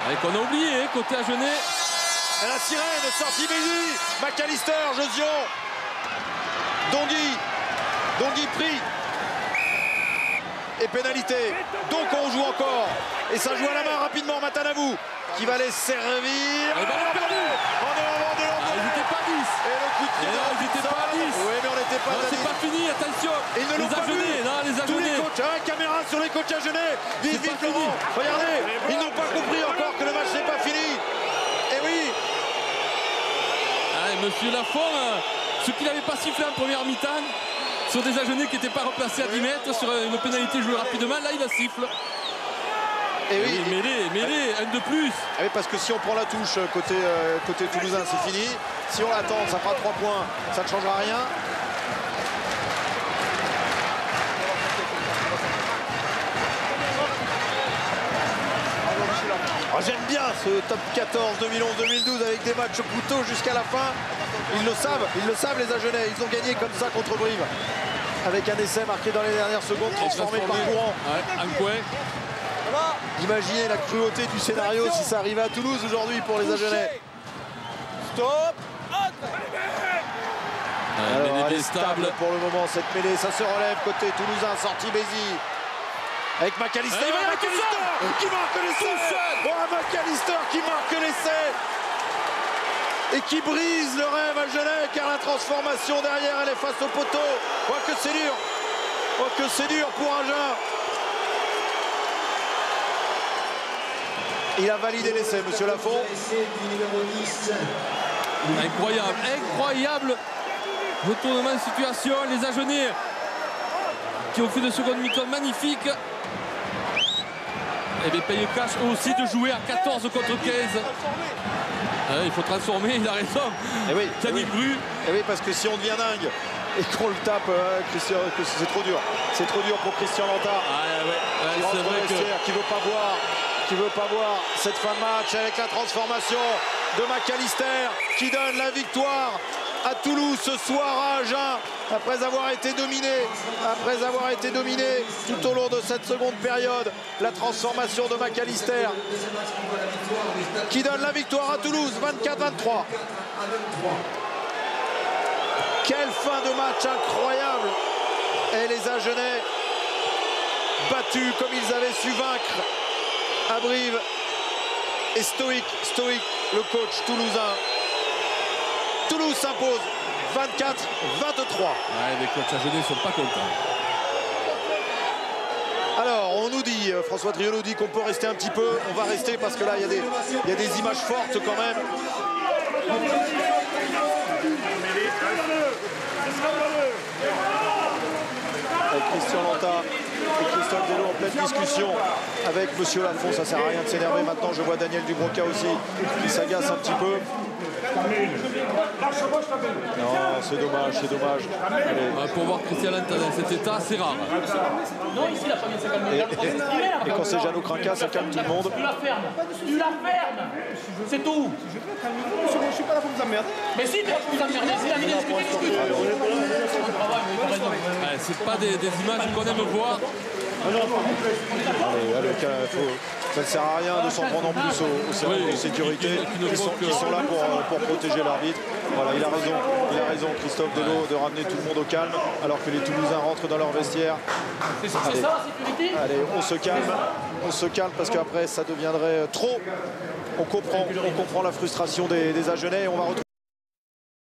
Et qu'on a oublié, côté Agenais. Et la sirène, sortie Bézi, McAllister, Josion, Dongui pris. Et pénalité. Donc on joue encore. Et ça joue à la main rapidement, Matanavou, qui va les servir. Et ballon perdu. On est en bord de l'envoi. Ils n'étaient pas 10. Et le coup de pied. Non, ils n'étaient pas à 10. Oui, mais on n'était pas à 10. C'est pas fini, attention. Et ils ne l'ont pas vu. Non, les Tous les Agenais. coachs, caméra sur les coachs Agenais. Vite, C'est vite, pas fini. Laurent. Regardez, ils n'ont pas compris encore que le match n'est pas fini. Et oui. Allez, monsieur Lafont, ce qu'il n'avait pas sifflé en première mi-temps, sur des Agenais qui n'étaient pas replacés à 10 mètres, sur une pénalité jouée rapidement, là il la siffle. Et oui. Mêlée, un de plus. Ah oui, parce que si on prend la touche côté toulousain, c'est fini. Si on l'attend, ça fera 3 points, ça ne changera rien. Oh, j'aime bien ce top 14 2011-2012 avec des matchs au couteau jusqu'à la fin. Ils le savent les Agenais. Ils ont gagné comme ça contre Brive. Avec un essai marqué dans les dernières secondes, transformé par courant. Ouais, un coin. Imaginez la cruauté du scénario si ça arrivait à Toulouse aujourd'hui pour les Agenais. Stop. Alors, elle est stable pour le moment cette mêlée. Ça se relève côté toulousain, sortie Bézi. Avec McAllister, qui marque l'essai. Oh, McAllister qui marque l'essai. Et qui brise le rêve Agenais, car la transformation derrière, elle est face au poteau. Oh, que c'est dur. Oh, que c'est dur pour Agen. Il a validé l'essai, monsieur Lafont. Incroyable retournement de situation. Les Agenais qui ont fait de seconde mi-temps magnifique. Et bien Pays Cash aussi de jouer à 14 contre 15. Il faut transformer, il a raison. Et oui, Yannick Bru. Et oui, parce que si on devient dingue et qu'on le tape, Christian, c'est trop dur. C'est trop dur pour Christian Lantard. Qui rentre au vestiaire, qui veut pas voir cette fin de match avec la transformation de McAllister qui donne la victoire à Toulouse ce soir à Agen après avoir été dominé tout au long de cette seconde période. La transformation de McAllister qui donne la victoire à Toulouse 24-23. Quelle fin de match incroyable. Et les Agenais battus comme ils avaient su vaincre à Brive. Et stoïque, le coach toulousain. Toulouse s'impose 24-23. Les coachs Agenais ne sont pas contents. Alors, on nous dit, François Triot nous dit qu'on peut rester un petit peu. On va rester parce que là, il y a des images fortes quand même. Avec Christian Lantard et Christophe Dello en pleine discussion avec monsieur Lafont. Ça sert à rien de s'énerver maintenant. Je vois Daniel Dubroca aussi qui s'agace un petit peu. Non, c'est dommage. Allez. Pour voir Christian Lantard dans cet état, c'est rare. Non, ici, il n'a pas bien se calmer. Et quand c'est Jeannot Crinca, ça calme tout le monde. Tu la fermes. C'est tout. Je suis pas là pour vous emmerder. Mais si, tu vas vous emmerder. C'est la minute discute. C'est pas des images qu'on aime voir. Allez, ça ne sert à rien de s'en prendre en plus aux services de sécurité qui sont là pour protéger l'arbitre. Voilà, il a raison Christophe Dello de ramener tout le monde au calme alors que les Toulousains rentrent dans leur vestiaire. C'est ça la sécurité. Allez, on se calme parce qu'après ça deviendrait trop. On comprend la frustration des Agenais et on va retrouver